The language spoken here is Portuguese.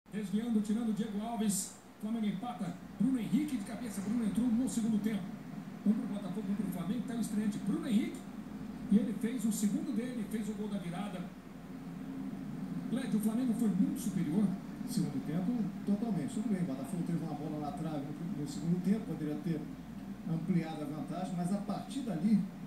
Desviando, tirando o Diego Alves. Flamengo empata. Bruno Henrique de cabeça. Bruno entrou no segundo tempo. Um para o Botafogo, um para o Flamengo. Está o estreante Bruno Henrique. E ele fez o segundo dele, fez o gol da virada. Led, o Flamengo foi muito superior. Segundo tempo, totalmente. Tudo bem, o Botafogo teve uma bola na trave no segundo tempo, poderia ter ampliado a vantagem, mas a partir dali